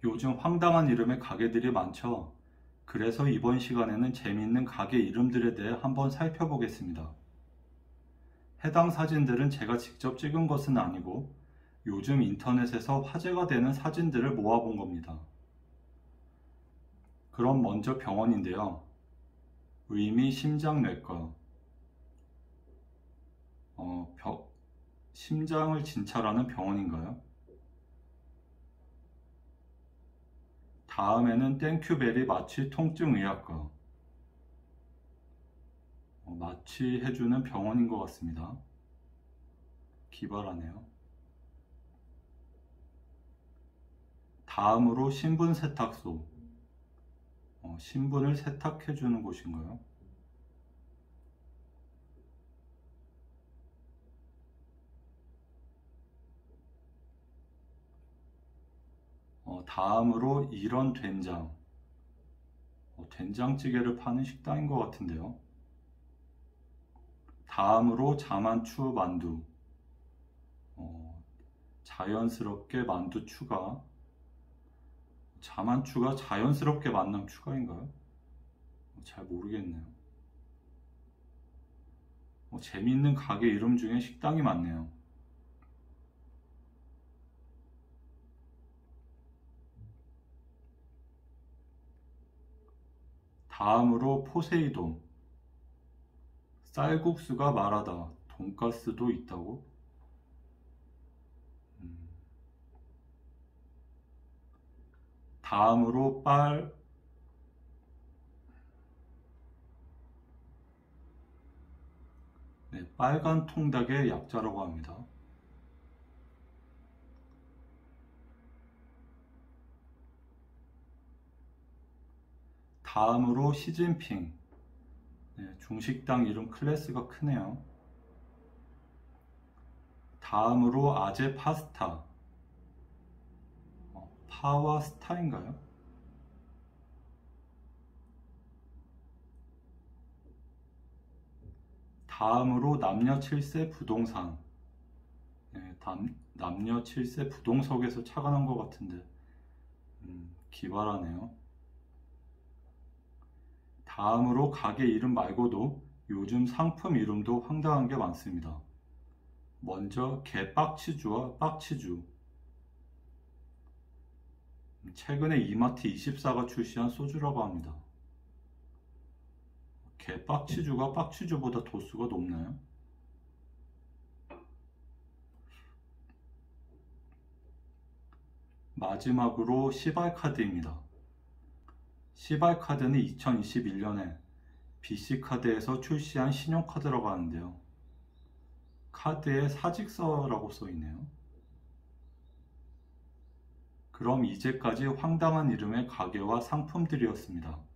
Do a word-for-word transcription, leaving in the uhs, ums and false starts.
요즘 황당한 이름의 가게들이 많죠. 그래서 이번 시간에는 재미있는 가게 이름들에 대해 한번 살펴보겠습니다. 해당 사진들은 제가 직접 찍은 것은 아니고 요즘 인터넷에서 화제가 되는 사진들을 모아본 겁니다. 그럼 먼저 병원인데요. 의미심장내과. 어, 벼, 심장을 진찰하는 병원인가요? 다음에는 땡큐베리 마취통증의학과. 어, 마취해주는 병원인 것 같습니다. 기발하네요. 다음으로 신분세탁소. 어, 신분을 세탁해주는 곳인가요? 어, 다음으로 이런 된장. 어, 된장찌개를 파는 식당인 것 같은데요. 다음으로 자만추 만두. 어, 자연스럽게 만두 추가. 자만추가 자연스럽게 만남 추가인가요? 어, 잘 모르겠네요. 어, 재미있는 가게 이름 중에 식당이 많네요. 다음으로 포세이돈. 쌀국수가 말하다. 돈가스도 있다고? 음. 다음으로 빨 네, 빨간 통닭의 약자라고 합니다. 다음으로 시진핑. 네, 중식당 이름 클래스가 크네요. 다음으로 아제 파스타. 어, 파와 스타인가요? 다음으로 남녀 칠 세 부동산. 네, 남, 남녀 칠 세 부동석에서 차가 난 것 같은데 음, 기발하네요. 다음으로 가게 이름 말고도 요즘 상품 이름도 황당한 게 많습니다. 먼저 개빡치주와 빡치주. 최근에 이마트 이십사가 출시한 소주라고 합니다. 개빡치주가 빡치주보다 도수가 높나요? 마지막으로 시발카드입니다. 시발카드는 이천이십일 년에 비씨카드에서 출시한 신용카드라고 하는데요. 카드에 사직서라고 써있네요. 그럼 이제까지 황당한 이름의 가게와 상품들이었습니다.